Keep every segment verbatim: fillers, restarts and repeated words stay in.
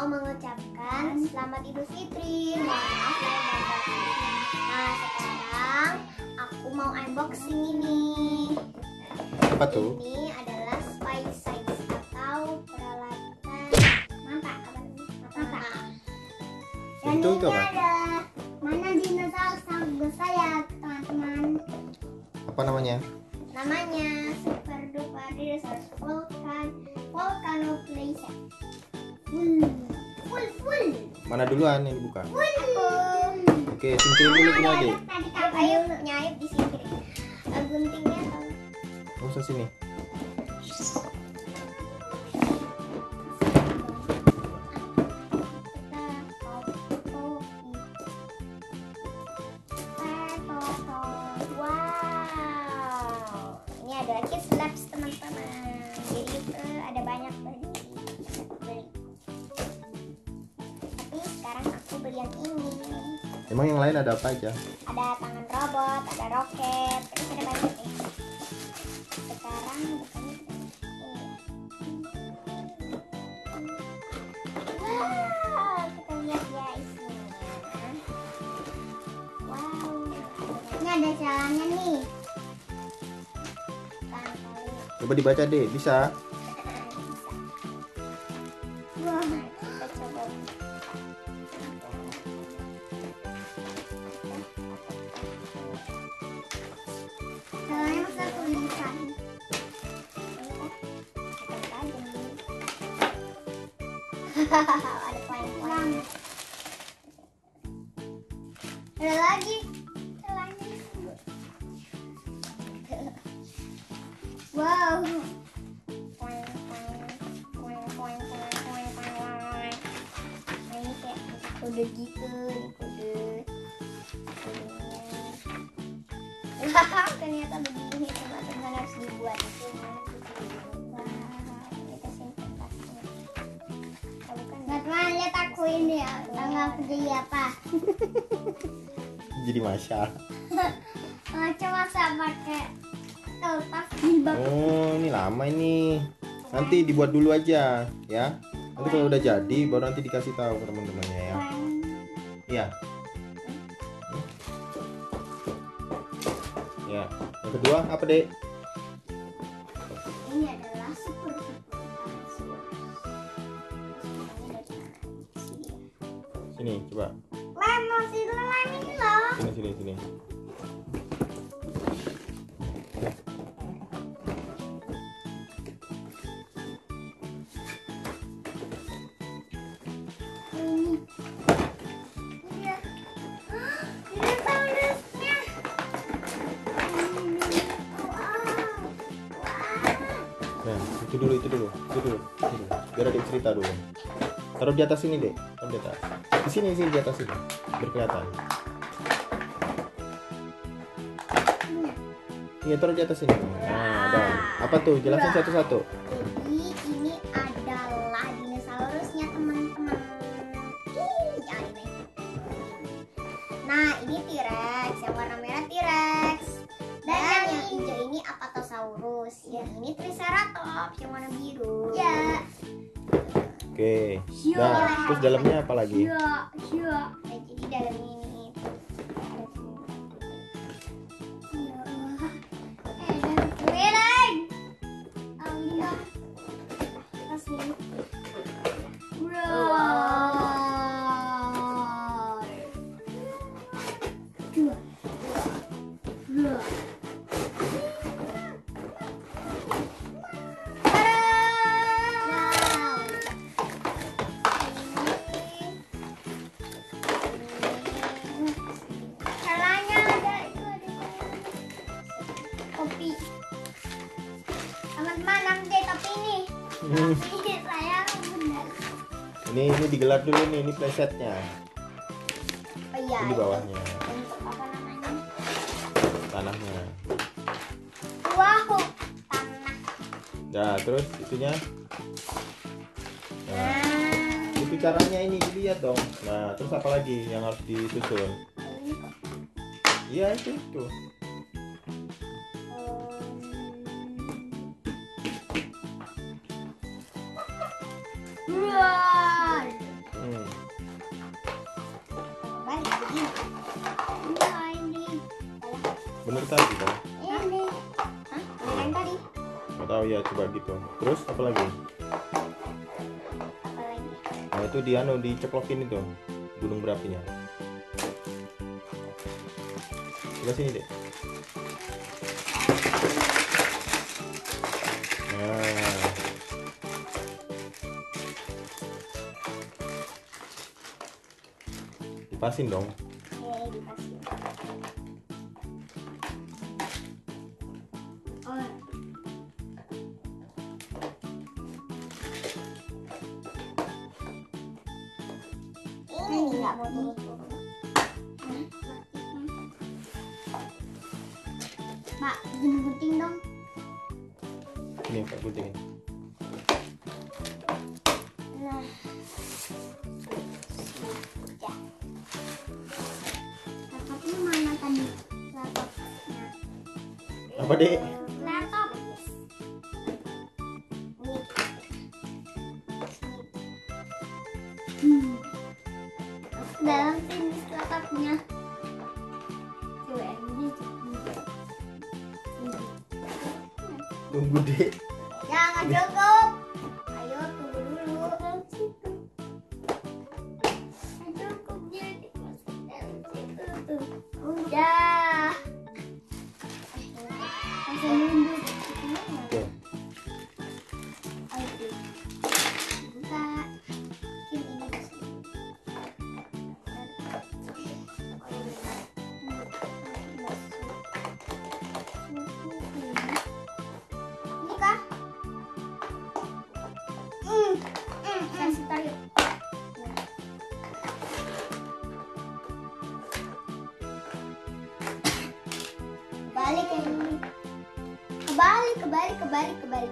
mau mengucapkan selamat Idul Fitri. Mohon maaf lahir dan batin. Nah, sekarang aku mau unboxing ini. Apa tuh? Ini adalah spice size atau peralatan masak. Masak. Dan Itu ini itu apa? ada mana dinosaurus sangat saya, teman-teman. Apa namanya? Namanya Super Duper Dinosaurus Volcan Volcano Playset. Full, full, full. Mana duluan yang dibuka? Full. Oke, singkirin dulu punya adik. Tadi kamu ayo nyayap di sini. Uh, guntingnya tahu. Nggak usah sini. Wow, ini ada Kids Labs teman-teman. Jadi uh, ada banyak beli. beli. Tapi sekarang aku beli yang ini. Emang yang lain ada apa aja? Ada tangan robot, ada roket, terus ada banyak nih. Sekarang bukannya ini. Wow, kita lihat ya isinya. Wow, ini ada jalannya nih. Coba dibaca deh, bisa? Wah, kita coba. Caranya masa aku bisa. Ada poin-poin. Ada lagi. Caranya. Wow. Poin, poin, poin, poin, poin, poin, poin. Nah, ini kayak kode gitu, ini kode. Wah, ternyata begini teman-teman, harus dibuat itu. Wah, kita simpan tasnya. Teman-teman, lihat aku ini ya. Tanggal aku jadi apa? Jadi Masya. Macam masa pakai kertas jilbab. Oh, ini lama ini. Nanti dibuat dulu aja, ya. Nanti kalau udah jadi, baru nanti dikasih tahu ke teman-temannya ya. Iya. Ya. Yang kedua apa dek? Ini adalah super Sini, coba. lem masih lem ini loh. Sini, sini, sini. Ini dia. Dinosaurusnya. Nah, itu dulu, itu dulu, itu dulu, itu dulu. Biar adik cerita dulu. Taruh di atas sini dek, taruh di atas. Di sini sih di atas sini, biar kelihatan. Iya, taruh di atas sini. Nah, ada. Apa tuh? Jelasin satu-satu. Jadi ini adalah dinosaurusnya teman-teman. Ih, ya ini. Nah, ini T-Rex, yang warna merah T-Rex. Dan, yang hijau ini Apatosaurus. Yang ini Triceratops, yang warna biru. Ya. Oke. Iya. Nah, terus dalamnya apa lagi? Ya, ya. Nah, jadi dalam ini. Eh, dan keliling. Oh iya. Kasih. Wow. Dua. Dua. Topi. Teman-teman, nanti topi ini. Hmm. Topi saya benar. Ini ini digelar dulu nih, ini playsetnya. Oh iya. Ini di bawahnya, Untuk apa namanya? tanahnya. Wow, tanah. Nah, terus itunya. Nah, Nah, itu caranya ini dilihat dong. Nah, terus apa lagi yang harus disusun? ini kok. Iya, itu itu. Wow. ini. Bener tadi kan? Ini. Hah? Bener yang tadi? Nggak tahu ya, coba gitu. Terus apa lagi? Apa lagi? Nah itu di anu diceplokin itu gunung berapinya. Coba sini deh. Nah. Dipasin dong. Eh, dikasih. Oh. Ini nggak mau turun-turun. Mak, gunting dong. Ini Pak gunting. Nah. Laptopnya mana tadi? Laptopnya. Apa dek? Laptop. Hmm. Dalam sini laptopnya. Coba ini. Tunggu dek. Jangan cukup. Ayo tunggu dulu. Cukup jadi masuk dalam situ tuh. Udah. Langsung mundur. Oke. Ayo. Buka. Ini ini di sini. Ini kah? Hmm, hmm, kasih tarik. Balik yang ini. Kebalik, kebalik, kebalik, kebalik.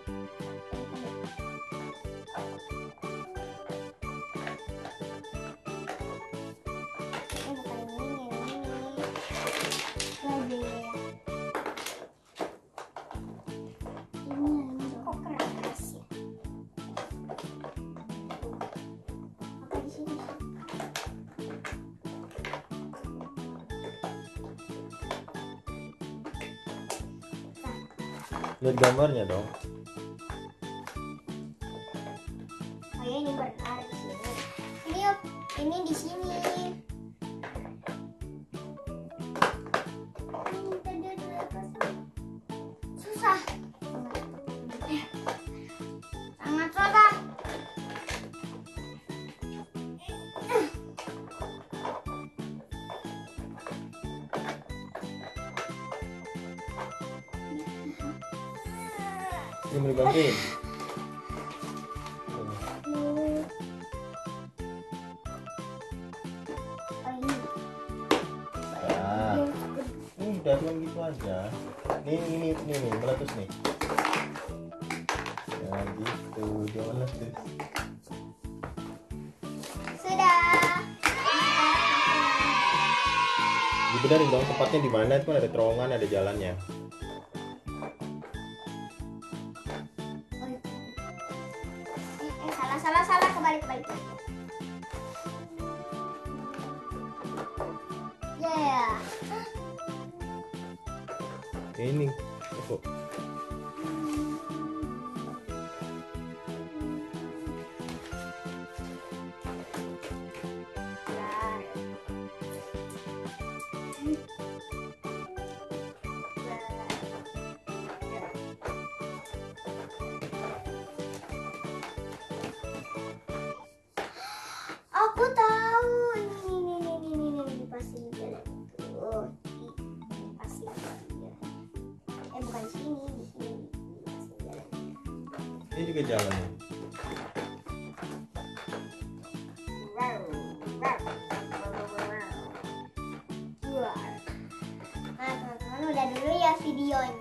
Eh, bukan yang ini, yang ini. Lebih. Ini yang ini kok keras ya? Apa di sini? Lihat gambarnya dong. Oh ya, ini benar di sini. Ini yuk, ini di sini. Hmm, tadi ada apa sih? Susah. Sangat susah. Ini mau dibantuin. Oh ini. Ya. Ini udah cuma gitu aja. Ini ini ini nih meletus nih. Ya gitu, dia meletus. Sudah. Dibenerin dong tempatnya di mana, itu kan ada terowongan, ada jalannya. Oh, iya. Eh, eh, salah, salah, salah, kebalik, kebalik. Yeah. Ini kok. Aku tahu ini ini ini ini ini, ini pasti di jalan itu. Di pasti di jalan. Eh bukan di sini, di sini di pasti di jalan. Ini juga jalannya. Wow, wow, wow, wow. Nah teman-teman udah dulu ya videonya.